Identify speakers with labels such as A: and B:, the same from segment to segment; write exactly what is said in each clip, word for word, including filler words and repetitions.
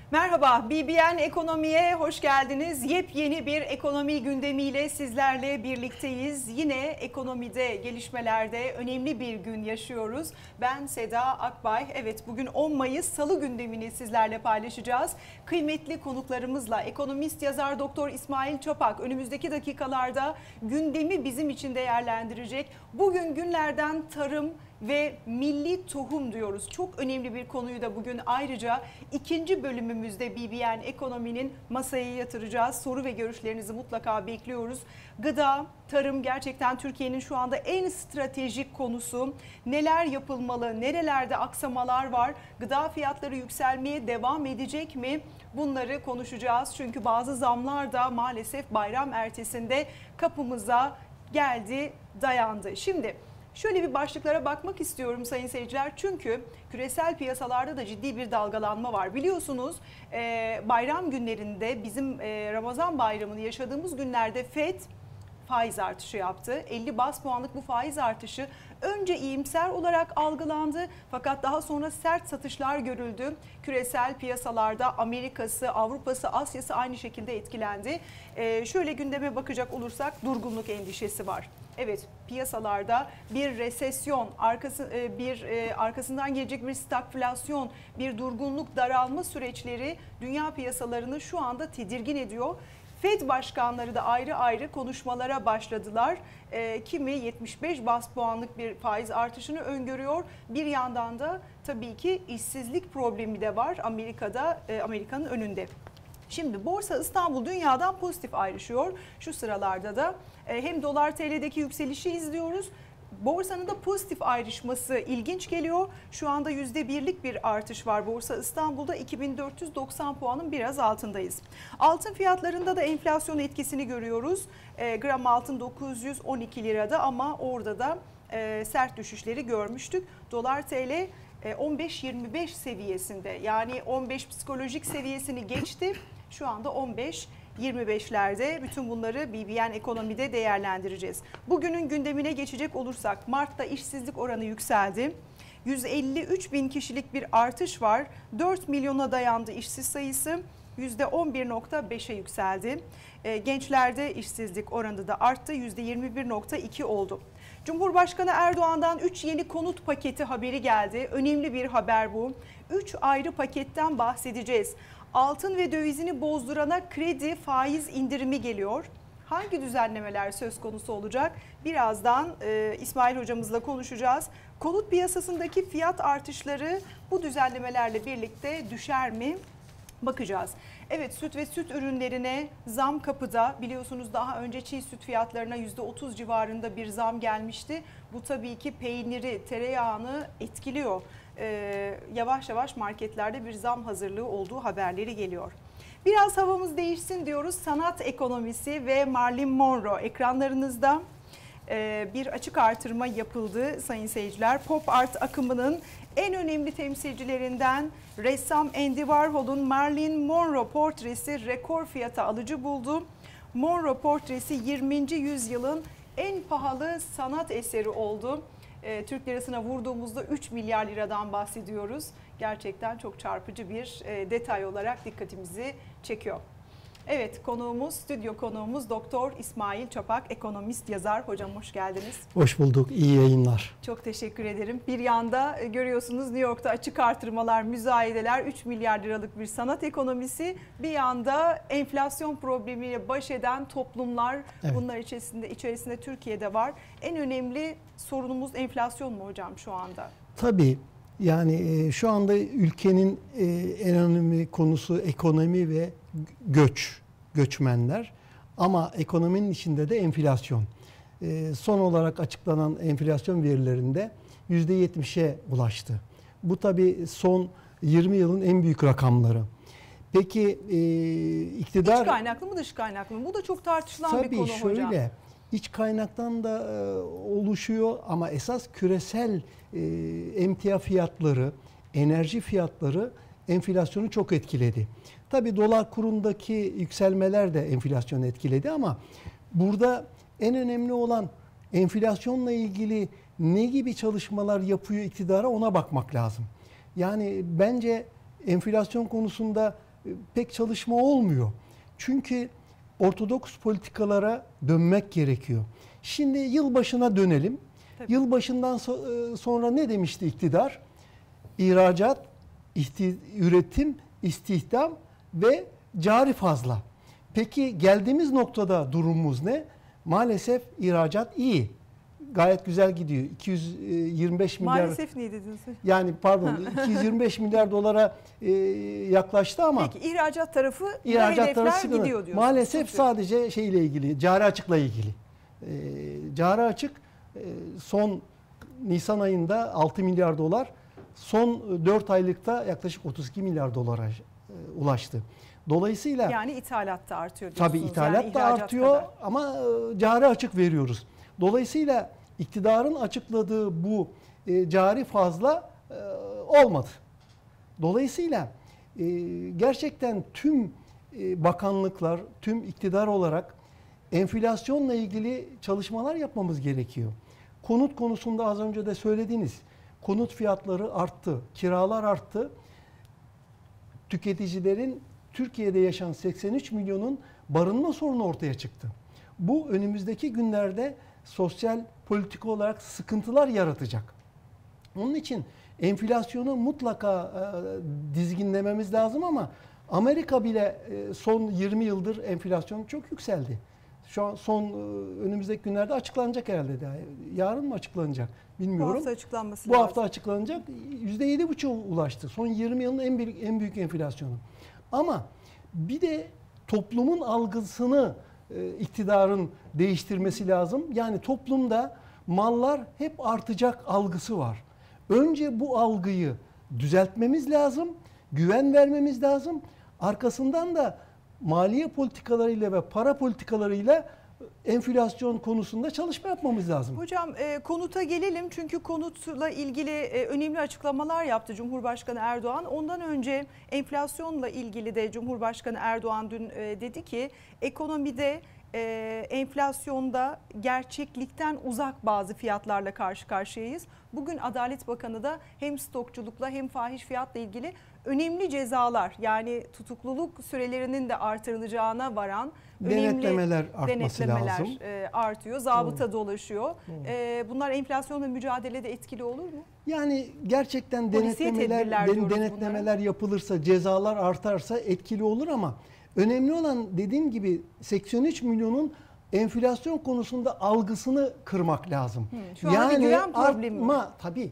A: Merhaba, B B N Ekonomi'ye hoş geldiniz. Yepyeni bir ekonomi gündemiyle sizlerle birlikteyiz. Yine ekonomide, gelişmelerde önemli bir gün yaşıyoruz. Ben Seda Akbay. Evet, bugün on Mayıs Salı gündemini sizlerle paylaşacağız. Kıymetli konuklarımızla ekonomist yazar Doktor İsmail Çapak önümüzdeki dakikalarda gündemi bizim için değerlendirecek. Bugün günlerden tarım ve milli tohum diyoruz. Çok önemli bir konuyu da bugün ayrıca ikinci bölümümüzde B B N Ekonomi'nin masaya yatıracağız. Soru ve görüşlerinizi mutlaka bekliyoruz. Gıda, tarım gerçekten Türkiye'nin şu anda en stratejik konusu. Neler yapılmalı, nerelerde aksamalar var? Gıda fiyatları yükselmeye devam edecek mi? Bunları konuşacağız. Çünkü bazı zamlar da maalesef bayram ertesinde kapımıza geldi, dayandı. Şimdi şöyle bir başlıklara bakmak istiyorum sayın seyirciler. Çünkü küresel piyasalarda da ciddi bir dalgalanma var. Biliyorsunuz bayram günlerinde bizim Ramazan bayramını yaşadığımız günlerde Fed faiz artışı yaptı. elli baz puanlık bu faiz artışı önce iyimser olarak algılandı. Fakat daha sonra sert satışlar görüldü. Küresel piyasalarda Amerika'sı, Avrupa'sı, Asya'sı aynı şekilde etkilendi. Ee, şöyle gündeme bakacak olursak durgunluk endişesi var. Evet, piyasalarda bir resesyon, arkası bir arkasından gelecek bir stagflasyon, bir durgunluk, daralma süreçleri dünya piyasalarını şu anda tedirgin ediyor. Fed başkanları da ayrı ayrı konuşmalara başladılar. E, kimi yetmiş beş baz puanlık bir faiz artışını öngörüyor. Bir yandan da tabii ki işsizlik problemi de var Amerika'da, e, Amerika'nın önünde. Şimdi Borsa İstanbul dünyadan pozitif ayrışıyor. Şu sıralarda da e, hem dolar T L'deki yükselişi izliyoruz. Borsanın da pozitif ayrışması ilginç geliyor. Şu anda yüzde birlik bir artış var Borsa İstanbul'da, iki bin dört yüz doksan puanın biraz altındayız. Altın fiyatlarında da enflasyon etkisini görüyoruz. E, gram altın dokuz yüz on iki lirada ama orada da e, sert düşüşleri görmüştük. Dolar T L e, on beş yirmi beş seviyesinde, yani on beş psikolojik seviyesini geçti. Şu anda on beş yirmi beşlerde. Bütün bunları B B N Ekonomi'de değerlendireceğiz. Bugünün gündemine geçecek olursak Mart'ta işsizlik oranı yükseldi. yüz elli üç bin kişilik bir artış var. dört milyona dayandı işsiz sayısı. yüzde on bir nokta beşe yükseldi. Gençlerde işsizlik oranı da arttı. yüzde yirmi bir nokta iki oldu. Cumhurbaşkanı Erdoğan'dan üç yeni konut paketi haberi geldi. Önemli bir haber bu. üç ayrı paketten bahsedeceğiz. Altın ve dövizini bozdurana kredi faiz indirimi geliyor. Hangi düzenlemeler söz konusu olacak? Birazdan e, İsmail hocamızla konuşacağız. Konut piyasasındaki fiyat artışları bu düzenlemelerle birlikte düşer mi? Bakacağız. Evet, süt ve süt ürünlerine zam kapıda. Biliyorsunuz daha önce çiğ süt fiyatlarına yüzde otuz civarında bir zam gelmişti. Bu tabii ki peyniri, tereyağını etkiliyor. Ee, yavaş yavaş marketlerde bir zam hazırlığı olduğu haberleri geliyor. Biraz havamız değişsin diyoruz. Sanat ekonomisi ve Marilyn Monroe ekranlarınızda. Bir açık artırma yapıldı sayın seyirciler. Pop art akımının en önemli temsilcilerinden ressam Andy Warhol'un Marilyn Monroe portresi rekor fiyata alıcı buldu. Monroe portresi yirminci yüzyılın en pahalı sanat eseri oldu. Türk lirasına vurduğumuzda üç milyar liradan bahsediyoruz. Gerçekten çok çarpıcı bir detay olarak dikkatimizi çekiyor. Evet, konuğumuz, stüdyo konuğumuz Doktor İsmail Çapak, ekonomist, yazar. Hocam hoş geldiniz.
B: Hoş bulduk, iyi yayınlar.
A: Çok teşekkür ederim. Bir yanda görüyorsunuz New York'ta açık artırmalar, müzayedeler, üç milyar liralık bir sanat ekonomisi. Bir yanda enflasyon problemiyle baş eden toplumlar, evet. Bunlar içerisinde, içerisinde Türkiye'de var. En önemli sorunumuz enflasyon mu hocam şu anda?
B: Tabii. Yani şu anda ülkenin en önemli konusu ekonomi ve göç, göçmenler. Ama ekonominin içinde de enflasyon. Son olarak açıklanan enflasyon verilerinde yüzde yetmişe ulaştı. Bu tabii son yirmi yılın en büyük rakamları. Peki iktidar... İç
A: kaynaklı mı dış kaynaklı mı? Bu da çok tartışılan
B: tabii
A: bir konu
B: şöyle,
A: hocam.
B: Tabii şöyle. İç kaynaktan da e, oluşuyor ama esas küresel e, emtia fiyatları, enerji fiyatları enflasyonu çok etkiledi. Tabii dolar kurundaki yükselmeler de enflasyonu etkiledi ama burada en önemli olan enflasyonla ilgili ne gibi çalışmalar yapıyor iktidara, ona bakmak lazım. Yani bence enflasyon konusunda pek çalışma olmuyor. Çünkü ortodoks politikalara dönmek gerekiyor. Şimdi yılbaşına dönelim. Tabii. Yılbaşından so- sonra ne demişti iktidar? İhracat, ihti- üretim, istihdam ve cari fazla. Peki geldiğimiz noktada durumumuz ne? Maalesef ihracat iyi. Gayet güzel gidiyor. iki yüz yirmi beş milyar.
A: Maalesef ne dediniz?
B: Yani pardon iki yüz yirmi beş milyar dolara e, yaklaştı ama.
A: Peki ihracat tarafı
B: ihracat
A: hedefler
B: tarafı
A: gidiyor diyorsunuz.
B: Maalesef sadece şeyle ilgili, cari açıkla ilgili. E, cari açık e, son Nisan ayında altı milyar dolar, son dört aylıkta yaklaşık otuz iki milyar dolara e, ulaştı. Dolayısıyla
A: yani ithalat da artıyor diyorsunuz.
B: Tabii ithalat
A: yani
B: da artıyor
A: kadar.
B: ama e, cari açık veriyoruz. Dolayısıyla iktidarın açıkladığı bu e, cari fazla e, olmadı. Dolayısıyla e, gerçekten tüm e, bakanlıklar, tüm iktidar olarak enflasyonla ilgili çalışmalar yapmamız gerekiyor. Konut konusunda az önce de söylediğiniz konut fiyatları arttı, kiralar arttı. Tüketicilerin Türkiye'de yaşayan seksen üç milyonun barınma sorunu ortaya çıktı. Bu önümüzdeki günlerde sosyal politika olarak sıkıntılar yaratacak. Onun için enflasyonu mutlaka e, dizginlememiz lazım ama Amerika bile e, son yirmi yıldır enflasyon çok yükseldi. Şu an son e, önümüzdeki günlerde açıklanacak herhalde. Daha. Yarın mı açıklanacak bilmiyorum.
A: Bu hafta açıklanması
B: Bu
A: lazım.
B: hafta açıklanacak. yüzde yedi buçuğa ulaştı. Son yirmi yılın en büyük, en büyük enflasyonu. Ama bir de toplumun algısını e, iktidarın değiştirmesi lazım. Yani toplumda mallar hep artacak algısı var. Önce bu algıyı düzeltmemiz lazım, güven vermemiz lazım. Arkasından da maliye politikalarıyla ve para politikalarıyla enflasyon konusunda çalışma yapmamız lazım.
A: Hocam e, konuta gelelim çünkü konutla ilgili e, önemli açıklamalar yaptı Cumhurbaşkanı Erdoğan. Ondan önce enflasyonla ilgili de Cumhurbaşkanı Erdoğan dün e, dedi ki ekonomide e, enflasyonda gerçeklikten uzak bazı fiyatlarla karşı karşıyayız. Bugün Adalet Bakanı da hem stokçulukla hem fahiş fiyatla ilgili önemli cezalar yani tutukluluk sürelerinin de artırılacağına varan
B: denetlemeler
A: önemli
B: artması
A: denetlemeler
B: lazım.
A: artıyor. Zabıta
B: Doğru.
A: dolaşıyor. Doğru. Bunlar enflasyonla mücadelede etkili olur mu?
B: Yani gerçekten
A: Polisiye
B: denetlemeler den, denetlemeler bunlara. yapılırsa, cezalar artarsa etkili olur ama önemli olan dediğim gibi seksen üç milyonun enflasyon konusunda algısını kırmak lazım.
A: Hı, şu yani bir güven problemi
B: artma mi? Tabii.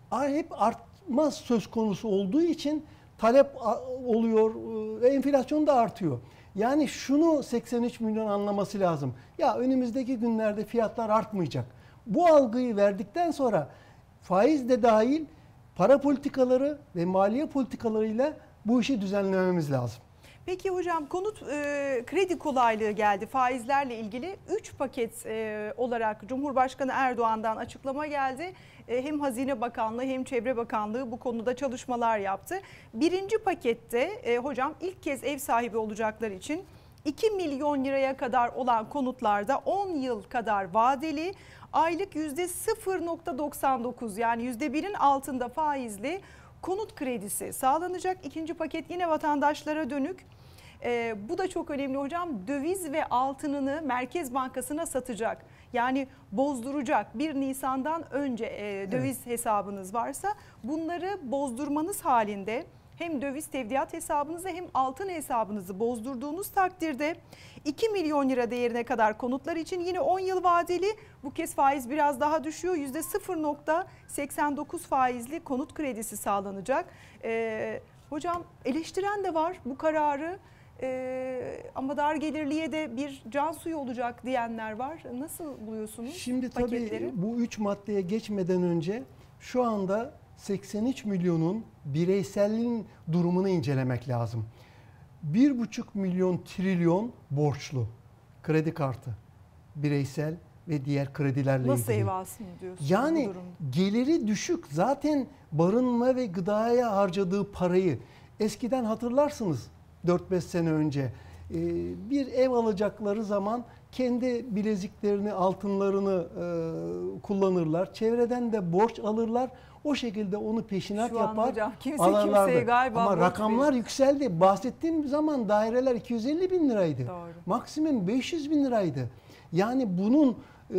B: Hep artma söz konusu olduğu için talep oluyor, enflasyon da artıyor. Yani şunu seksen üç milyon anlaması lazım. Ya önümüzdeki günlerde fiyatlar artmayacak. Bu algıyı verdikten sonra faiz de dahil para politikaları ve maliye politikalarıyla bu işi düzenlememiz lazım.
A: Peki hocam konut e, kredi kolaylığı geldi faizlerle ilgili üç paket e, olarak Cumhurbaşkanı Erdoğan'dan açıklama geldi. E, hem Hazine Bakanlığı hem Çevre Bakanlığı bu konuda çalışmalar yaptı. Birinci pakette e, hocam ilk kez ev sahibi olacaklar için iki milyon liraya kadar olan konutlarda on yıl kadar vadeli aylık yüzde sıfır virgül doksan dokuz yani yüzde birin altında faizli konut kredisi sağlanacak. İkinci paket yine vatandaşlara dönük. Ee, bu da çok önemli hocam. Döviz ve altınını Merkez Bankası'na satacak. Yani bozduracak. bir Nisan'dan önce e, döviz evet. hesabınız varsa bunları bozdurmanız halinde hem döviz tevdiat hesabınızı hem altın hesabınızı bozdurduğunuz takdirde iki milyon lira değerine kadar konutlar için yine on yıl vadeli, bu kez faiz biraz daha düşüyor. yüzde sıfır virgül seksen dokuz faizli konut kredisi sağlanacak. Ee, hocam eleştiren de var bu kararı. Ee, ama dar gelirliye de bir can suyu olacak diyenler var. Nasıl buluyorsunuz
B: Şimdi
A: paketleri?
B: Tabii bu üç maddeye geçmeden önce şu anda seksen üç milyonun bireyselliğin durumunu incelemek lazım. bir buçuk milyon trilyon borçlu kredi kartı, bireysel ve diğer kredilerle
A: Nasıl
B: ilgili.
A: Nasıl ev alsın diyorsunuz
B: yani geliri düşük, zaten barınma ve gıdaya harcadığı parayı eskiden hatırlarsınız dört beş sene önce bir ev alacakları zaman kendi bileziklerini, altınlarını kullanırlar. Çevreden de borç alırlar. o şekilde onu peşinat
A: Şu an
B: yapar.
A: hocam kimse
B: alırlardı.
A: kimseye galiba
B: Ama
A: borç
B: rakamlar
A: verir.
B: yükseldi. Bahsettiğim zaman daireler iki yüz elli bin liraydı.
A: Doğru.
B: Maksimum beş yüz bin liraydı. Yani bunun e,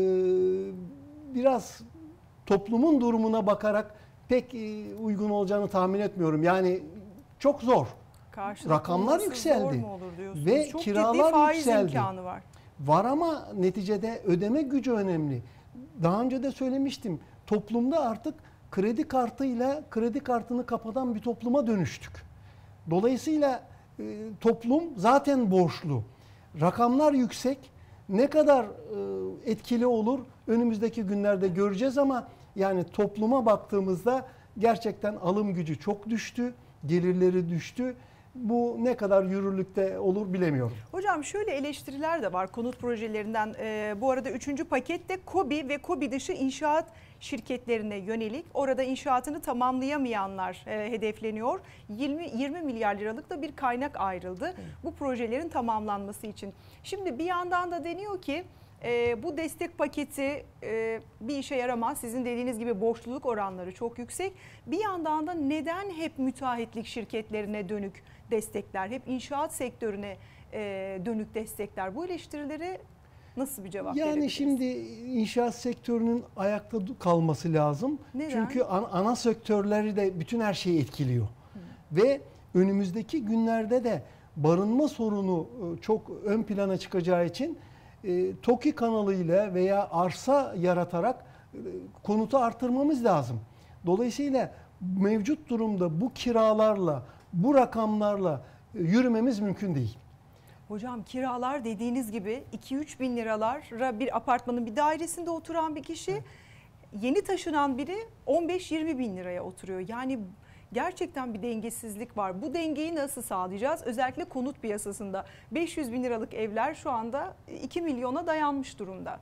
B: biraz toplumun durumuna bakarak pek e, uygun olacağını tahmin etmiyorum. Yani çok zor.
A: Karşılıklı
B: Rakamlar
A: olması
B: yükseldi.
A: zor mu olur diyorsunuz?
B: Ve
A: Çok
B: kiralar
A: ciddi faiz
B: yükseldi.
A: imkanı var.
B: Var ama neticede ödeme gücü önemli. Daha önce de söylemiştim. Toplumda artık kredi kartıyla kredi kartını kapatan bir topluma dönüştük. Dolayısıyla e, toplum zaten borçlu. Rakamlar yüksek. Ne kadar e, etkili olur önümüzdeki günlerde göreceğiz ama yani topluma baktığımızda gerçekten alım gücü çok düştü. Gelirleri düştü. Bu ne kadar yürürlükte olur bilemiyorum.
A: Hocam şöyle eleştiriler de var konut projelerinden. Ee, bu arada üçüncü pakette KOBİ ve KOBİ dışı inşaat şirketlerine yönelik. Orada inşaatını tamamlayamayanlar e, hedefleniyor. yirmi yirmi milyar liralık da bir kaynak ayrıldı. Evet. Bu projelerin tamamlanması için. Şimdi bir yandan da deniyor ki e, bu destek paketi e, bir işe yaramaz. Sizin dediğiniz gibi borçluluk oranları çok yüksek. Bir yandan da neden hep müteahhitlik şirketlerine dönük destekler, hep inşaat sektörüne e, dönük destekler? Bu eleştirilere nasıl bir cevap
B: yani
A: verebiliriz?
B: Şimdi inşaat sektörünün ayakta kalması lazım.
A: Neden?
B: Çünkü ana, ana sektörleri de bütün her şeyi etkiliyor. Hı. Ve önümüzdeki günlerde de barınma sorunu çok ön plana çıkacağı için e, TOKİ kanalıyla veya arsa yaratarak e, konutu artırmamız lazım. Dolayısıyla mevcut durumda bu kiralarla, bu rakamlarla e, yürümemiz mümkün değil.
A: Hocam kiralar dediğiniz gibi iki üç bin liralara bir apartmanın bir dairesinde oturan bir kişi, evet, yeni taşınan biri on beş yirmi bin liraya oturuyor. Yani gerçekten bir dengesizlik var. Bu dengeyi nasıl sağlayacağız? Özellikle konut piyasasında beş yüz bin liralık evler şu anda iki milyona dayanmış durumda.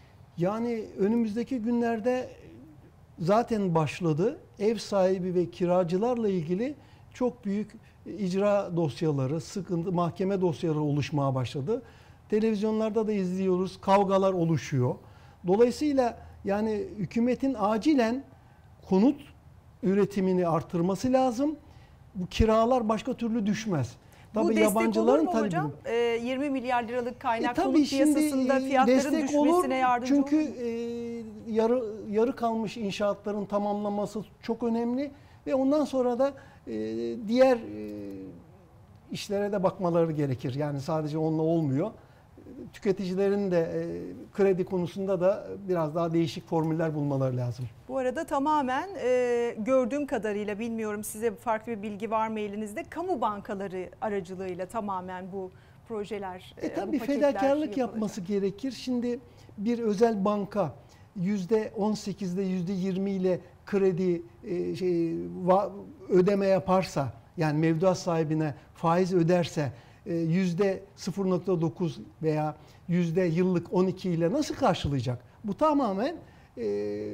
B: Yani önümüzdeki günlerde zaten başladı. Ev sahibi ve kiracılarla ilgili çok büyük icra dosyaları, sıkıntı, mahkeme dosyaları oluşmaya başladı. Televizyonlarda da izliyoruz, kavgalar oluşuyor. Dolayısıyla yani hükümetin acilen konut üretimini artırması lazım. Bu kiralar başka türlü düşmez.
A: Tabii bu destek olur mu hocam? E, yirmi milyar liralık kaynak e, konut piyasasında fiyatların düşmesine olur, yardımcı
B: çünkü,
A: olur mu?
B: Çünkü e, yarı, yarı kalmış inşaatların tamamlanması çok önemli. Ve ondan sonra da e, diğer e, işlere de bakmaları gerekir. Yani sadece onunla olmuyor. Tüketicilerin de e, kredi konusunda da biraz daha değişik formüller bulmaları lazım.
A: Bu arada tamamen e, gördüğüm kadarıyla, bilmiyorum size farklı bir bilgi var mı elinizde, kamu bankaları aracılığıyla tamamen bu projeler,
B: e, tabii
A: bu
B: fedakarlık yapması gerekir. Şimdi bir özel banka yüzde on sekizde yüzde yirmi ile kredi e, şey, va, ödeme yaparsa, yani mevduat sahibine faiz öderse yüzde sıfır nokta dokuz veya yüzde yıllık on iki ile nasıl karşılayacak? Bu tamamen e,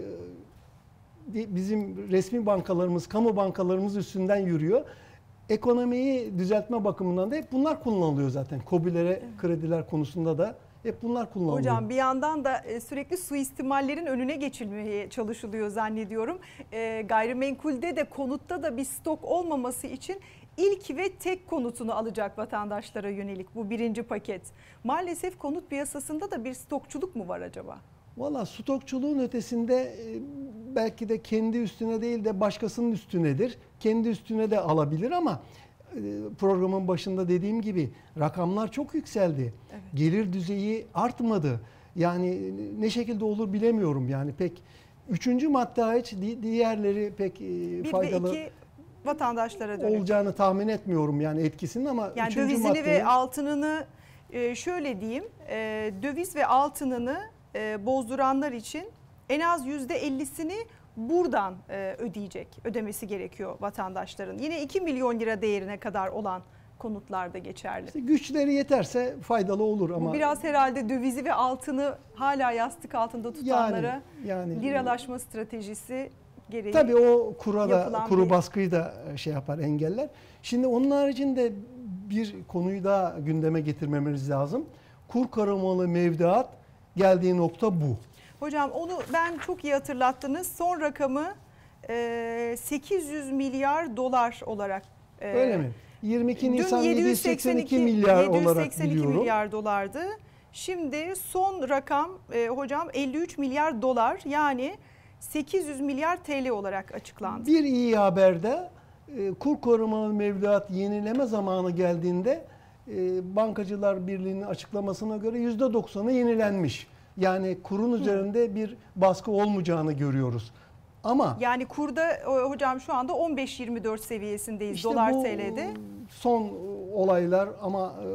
B: bizim resmi bankalarımız, kamu bankalarımız üstünden yürüyor. Ekonomiyi düzeltme bakımından da hep bunlar kullanılıyor zaten. KOBİ'lere krediler konusunda da hep bunlar kullanılıyor.
A: Hocam bir yandan da sürekli suistimallerin önüne geçilmeye çalışılıyor zannediyorum. E, gayrimenkulde de konutta da bir stok olmaması için İlk ve tek konutunu alacak vatandaşlara yönelik bu birinci paket. Maalesef konut piyasasında da bir stokçuluk mu var acaba?
B: Valla stokçuluğun ötesinde belki de kendi üstüne değil de başkasının üstünedir. Kendi üstüne de alabilir ama programın başında dediğim gibi rakamlar çok yükseldi. Evet. Gelir düzeyi artmadı. Yani ne şekilde olur bilemiyorum yani pek. Üçüncü madde hariç diğerleri pek bir faydalı. Bir ve iki
A: vatandaşlara dönük
B: olacağını tahmin etmiyorum yani etkisinin ama
A: yani dövizini maddeyi... ve altınını şöyle diyeyim, döviz ve altınını bozduranlar için en az yüzde ellisini buradan ödeyecek, ödemesi gerekiyor vatandaşların. Yine iki milyon lira değerine kadar olan konutlarda geçerli. İşte
B: güçleri yeterse faydalı olur ama.
A: Bu biraz herhalde dövizi ve altını hala yastık altında tutanlara yani, yani, liralaşma stratejisi gereği.
B: Tabii o kura da, kuru bir... baskıyı da şey yapar, engeller. Şimdi onun haricinde bir konuyu daha gündeme getirmemiz lazım. Kur korumalı mevduat geldiği nokta bu.
A: Hocam onu ben çok iyi hatırlattınız. Son rakamı e, sekiz yüz milyar dolar olarak. E,
B: Öyle mi? yirmi iki
A: dün
B: Nisan yedi yüz seksen iki milyar olarak biliyorum.
A: milyar dolardı. Şimdi son rakam e, hocam elli üç milyar dolar, yani sekiz yüz milyar T L olarak açıklandı.
B: Bir iyi haber de e, kur korumalı mevduat yenileme zamanı geldiğinde e, Bankacılar Birliği'nin açıklamasına göre yüzde doksanı yenilenmiş. Yani kurun üzerinde bir baskı olmayacağını görüyoruz. Ama
A: yani kurda hocam şu anda on beş yirmi dört seviyesindeyiz
B: işte
A: dolar
B: bu
A: T L'de.
B: son olaylar ama e,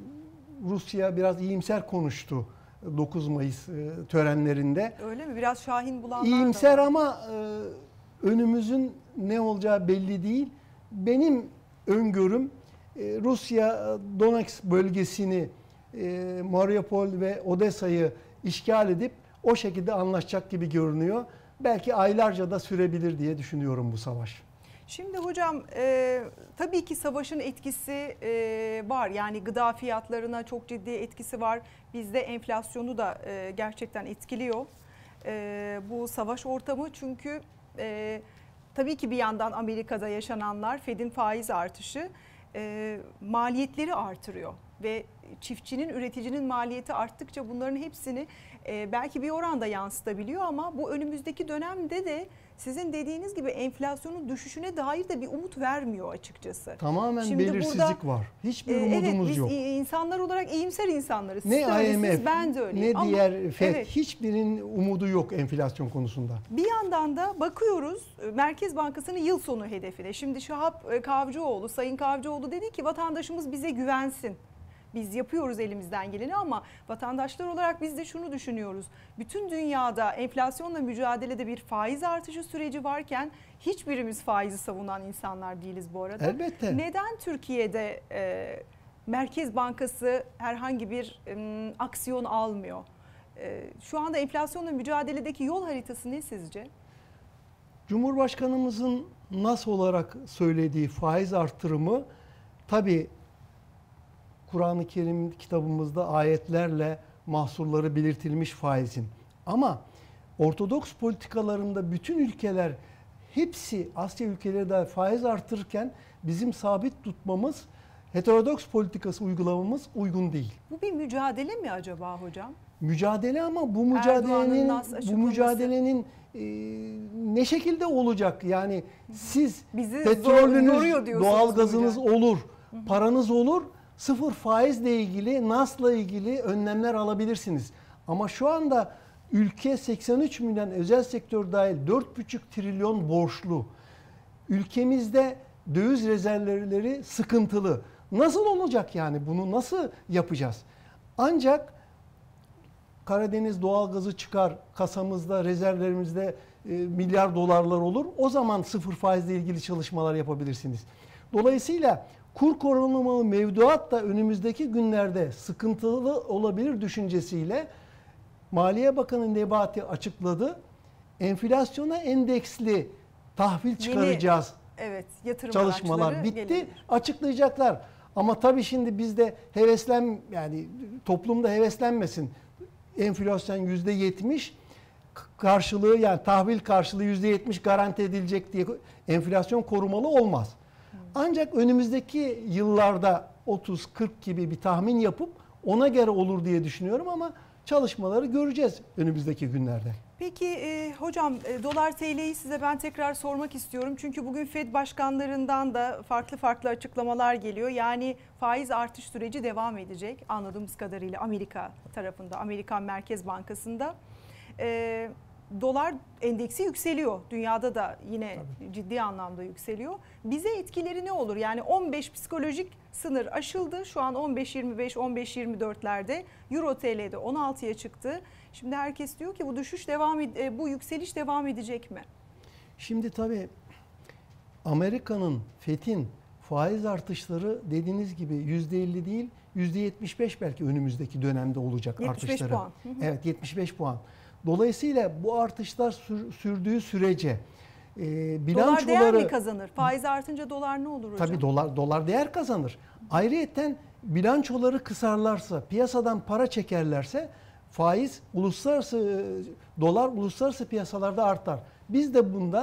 B: Rusya biraz iyimser konuştu dokuz Mayıs e, törenlerinde.
A: Öyle mi? Biraz Şahin bulanlar
B: İyimser
A: da var.
B: ama e, önümüzün ne olacağı belli değil. Benim öngörüm e, Rusya Donetsk bölgesini, e, Mariupol ve Odessa'yı işgal edip o şekilde anlaşacak gibi görünüyor. Belki aylarca da sürebilir diye düşünüyorum bu savaş.
A: Şimdi hocam e, tabii ki savaşın etkisi e, var. Yani gıda fiyatlarına çok ciddi etkisi var. Bizde enflasyonu da e, gerçekten etkiliyor. E, bu savaş ortamı, çünkü e, tabii ki bir yandan Amerika'da yaşananlar, Fed'in faiz artışı e, maliyetleri artırıyor. Ve çiftçinin, üreticinin maliyeti arttıkça bunların hepsini e, belki bir oranda yansıtabiliyor, ama bu önümüzdeki dönemde de sizin dediğiniz gibi enflasyonun düşüşüne dair de bir umut vermiyor açıkçası.
B: Tamamen
A: Şimdi
B: belirsizlik
A: burada,
B: var. Hiçbir
A: e,
B: umudumuz
A: evet,
B: yok.
A: biz insanlar olarak iyimser insanlarız. Siz
B: Ne
A: de öylesiniz,
B: I M F,
A: ben de öyleyim.
B: ne
A: Ama,
B: diğer Fed,
A: evet,
B: hiçbirinin umudu yok enflasyon konusunda.
A: bir yandan da bakıyoruz Merkez Bankası'nın yıl sonu hedefine. Şimdi Şahap Kavcıoğlu, Sayın Kavcıoğlu dedi ki vatandaşımız bize güvensin. Biz yapıyoruz elimizden geleni, ama vatandaşlar olarak biz de şunu düşünüyoruz. Bütün dünyada enflasyonla mücadelede bir faiz artışı süreci varken hiçbirimiz faizi savunan insanlar değiliz bu arada.
B: Elbette.
A: Neden Türkiye'de e, Merkez Bankası herhangi bir e, aksiyon almıyor? E, şu anda enflasyonla mücadeledeki yol haritası ne sizce?
B: Cumhurbaşkanımızın nas olarak söylediği faiz artırımı, tabii Kur'an-ı Kerim kitabımızda ayetlerle mahsurları belirtilmiş faizin. Ama Ortodoks politikalarında bütün ülkeler, hepsi Asya ülkeleri de faiz artırırken bizim sabit tutmamız, heterodoks politikası uygulamamız uygun değil.
A: Bu bir mücadele mi acaba hocam?
B: Mücadele, ama bu mücadelenin bu mücadelenin e, ne şekilde olacak? Yani siz
A: bizi
B: petrolünüz, doğalgazınız olur, paranız olur. Sıfır faizle ilgili, Nas'la ilgili önlemler alabilirsiniz. Ama şu anda ülke seksen üç milyon, özel sektör dahil dört buçuk trilyon borçlu. Ülkemizde döviz rezervleri sıkıntılı. Nasıl olacak yani? Bunu nasıl yapacağız? Ancak Karadeniz doğalgazı çıkar, kasamızda, rezervlerimizde e, milyar dolarlar olur. O zaman sıfır faizle ilgili çalışmalar yapabilirsiniz. Dolayısıyla kur korumalı mevduat da önümüzdeki günlerde sıkıntılı olabilir düşüncesiyle Maliye Bakanı Nebati açıkladı. Enflasyona endeksli tahvil çıkaracağız.
A: Yeni, evet, yatırım
B: çalışmalar bitti.
A: Gelebilir.
B: Açıklayacaklar. Ama tabii şimdi bizde heveslen, yani toplumda heveslenmesin. Enflasyon yüzde yetmiş karşılığı, yani tahvil karşılığı yüzde yetmiş garanti edilecek diye enflasyon korumalı olmaz. Ancak önümüzdeki yıllarda otuz kırk gibi bir tahmin yapıp ona göre olur diye düşünüyorum, ama çalışmaları göreceğiz önümüzdeki günlerde.
A: Peki e, hocam e, dolar T L'yi size ben tekrar sormak istiyorum. Çünkü bugün Fed başkanlarından da farklı farklı açıklamalar geliyor. Yani faiz artış süreci devam edecek anladığımız kadarıyla Amerika tarafında, Amerikan Merkez Bankası'nda. E, dolar endeksi yükseliyor. Dünyada da yine Tabii. ciddi anlamda yükseliyor. Bize etkileri ne olur? Yani on beş psikolojik sınır aşıldı. Şu an on beş yirmi beş on beş yirmi dörtlerde. Euro T L'de on altıya çıktı. Şimdi herkes diyor ki bu düşüş devam ed- bu yükseliş devam edecek mi?
B: Şimdi tabii Amerika'nın, Fed'in faiz artışları dediğiniz gibi yüzde elli değil, yüzde yetmiş beş belki önümüzdeki dönemde olacak
A: yetmiş beş
B: artışları.
A: Puan. Hı hı.
B: Evet, yetmiş beş puan. Dolayısıyla bu artışlar sür, sürdüğü sürece e, bilançoları...
A: Dolar değer mi kazanır? Faiz artınca dolar ne olur hocam?
B: Tabii dolar, dolar değer kazanır. Ayrıyeten bilançoları kısarlarsa, piyasadan para çekerlerse faiz uluslararası, dolar uluslararası piyasalarda artar. Biz de bundan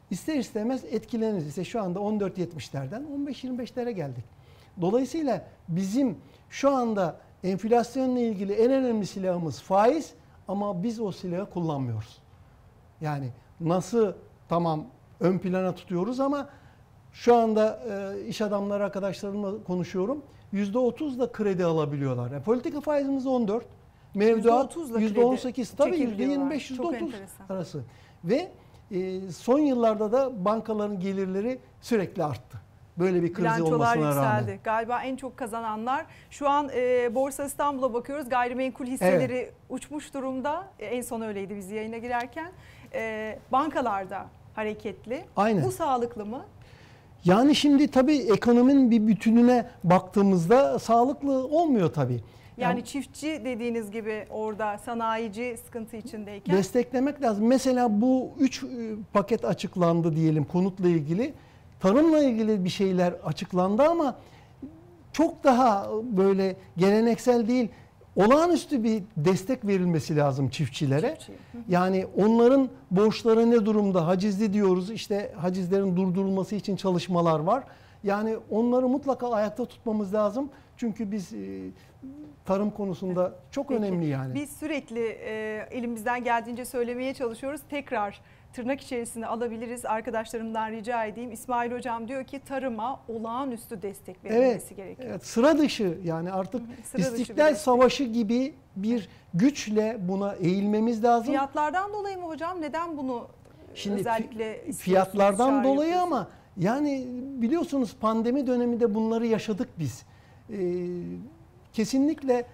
B: ister istemez etkileniriz. İşte şu anda on dört yetmişlerden on beş yirmi beşlere geldik. Dolayısıyla bizim şu anda enflasyonla ilgili en önemli silahımız faiz ama biz o silahı kullanmıyoruz. Yani nasıl tamam ön plana tutuyoruz ama şu anda e, iş adamları arkadaşlarımla konuşuyorum. yüzde otuz da kredi alabiliyorlar. Yani politika faizimiz on dört. Mevduat yüzde on sekiz, tabii yüzde yirmi beş yüzde otuz arası. Ve e, son yıllarda da bankaların gelirleri sürekli arttı. Böyle bir kriz olmasına
A: yükseldi.
B: rağmen.
A: Galiba en çok kazananlar şu an e, Borsa İstanbul'a bakıyoruz. Gayrimenkul hisseleri evet. uçmuş durumda. E, en son öyleydi biz yayına girerken. E, bankalarda hareketli.
B: Aynen.
A: Bu sağlıklı mı?
B: Yani şimdi tabii ekonominin bir bütününe baktığımızda sağlıklı olmuyor tabii.
A: Yani, yani çiftçi dediğiniz gibi orada sanayici sıkıntı içindeyken.
B: Desteklemek lazım. Mesela bu üç paket açıklandı diyelim konutla ilgili. Tarımla ilgili bir şeyler açıklandı ama çok daha böyle geleneksel değil. Olağanüstü bir destek verilmesi lazım çiftçilere. Çiftçi. Yani onların borçları ne durumda? Hacizli diyoruz. İşte hacizlerin durdurulması için çalışmalar var. Yani onları mutlaka ayakta tutmamız lazım. Çünkü biz tarım konusunda çok Peki. önemli yani.
A: Biz sürekli e, elimizden geldiğince söylemeye çalışıyoruz. Tekrar tırnak içerisine alabiliriz. Arkadaşlarımdan rica edeyim. İsmail Hocam diyor ki tarıma olağanüstü destek verilmesi
B: evet,
A: gerekiyor. Evet,
B: sıra dışı yani artık sıra İstiklal Savaşı gibi bir güçle buna eğilmemiz lazım.
A: Fiyatlardan dolayı mı hocam? Neden bunu
B: Şimdi
A: özellikle
B: fiyatlardan dolayı ama yani biliyorsunuz pandemi döneminde bunları yaşadık biz. Ee, kesinlikle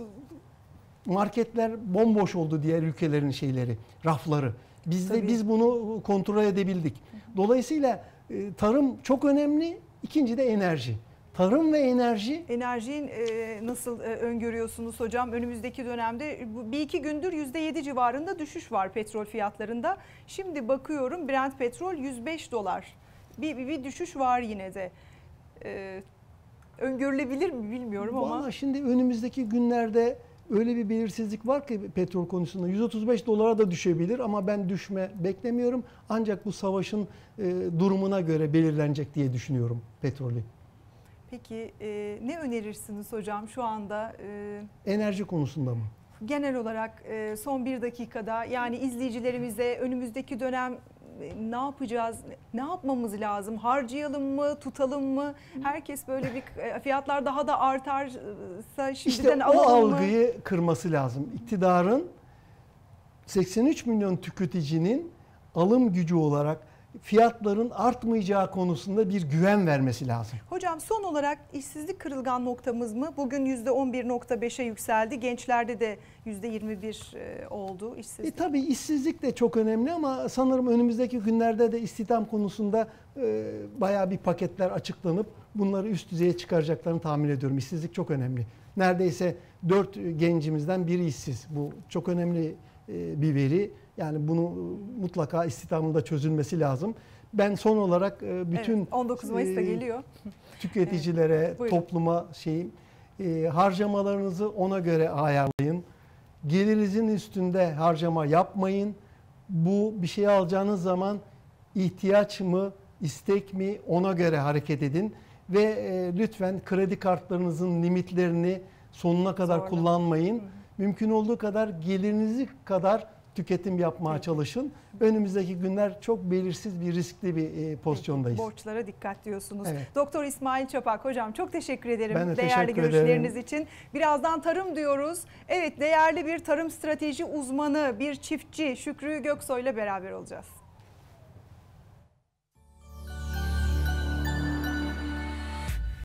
B: marketler bomboş oldu, diğer ülkelerin şeyleri, rafları. Biz de Tabii. biz bunu kontrol edebildik. Dolayısıyla e, tarım çok önemli. İkinci de enerji. Tarım ve enerji.
A: Enerjiyi e, nasıl e, öngörüyorsunuz hocam? Önümüzdeki dönemde bir iki gündür yüzde yedi civarında düşüş var petrol fiyatlarında. Şimdi bakıyorum Brent petrol yüz beş dolar. Bir, bir, bir düşüş var yine de. E, öngörülebilir mi bilmiyorum ama.
B: Vallahi şimdi önümüzdeki günlerde öyle bir belirsizlik var ki petrol konusunda yüz otuz beş dolara da düşebilir ama ben düşme beklemiyorum. Ancak bu savaşın e, durumuna göre belirlenecek diye düşünüyorum petrolü.
A: Peki e, ne önerirsiniz hocam şu anda?
B: E, Enerji konusunda mı?
A: Genel olarak e, son bir dakikada yani izleyicilerimize önümüzdeki dönem e, ne yapacağız, ne yapmamız lazım? Harcayalım mı, tutalım mı? Herkes böyle bir e, fiyatlar daha da artarsa şimdiden
B: işte
A: alalım mı?
B: İşte o algıyı kırması lazım. İktidarın seksen üç milyon tüketicinin alım gücü olarak fiyatların artmayacağı konusunda bir güven vermesi lazım.
A: Hocam son olarak işsizlik kırılgan noktamız mı? Bugün yüzde on bir nokta beşe yükseldi. Gençlerde de yüzde yirmi bir oldu işsizlik.
B: E, tabii işsizlik de çok önemli ama sanırım önümüzdeki günlerde de istihdam konusunda e, bayağı bir paketler açıklanıp bunları üst düzeye çıkaracaklarını tahmin ediyorum. İşsizlik çok önemli. Neredeyse dört gencimizden biri işsiz. Bu çok önemli e, bir veri. Yani bunu mutlaka istihdamında çözülmesi lazım. Ben son olarak bütün
A: evet, on dokuz Mayıs'ta e, geliyor.
B: Tüketicilere, evet, topluma şeyim e, harcamalarınızı ona göre ayarlayın. Gelirinizin üstünde harcama yapmayın. Bu bir şey alacağınız zaman ihtiyaç mı, istek mi ona göre hareket edin ve e, lütfen kredi kartlarınızın limitlerini sonuna kadar Zorla. kullanmayın. Hı hı. Mümkün olduğu kadar gelirinizi kadar tüketim yapmaya çalışın. Önümüzdeki günler çok belirsiz bir riskli bir pozisyondayız.
A: Borçlara dikkat diyorsunuz.
B: Evet.
A: Doktor İsmail Çapak hocam çok teşekkür ederim
B: ben de
A: değerli
B: teşekkür
A: görüşleriniz
B: ederim.
A: için. Birazdan tarım diyoruz. Evet değerli bir tarım strateji uzmanı, bir çiftçi Şükrü Göksoy ile beraber olacağız.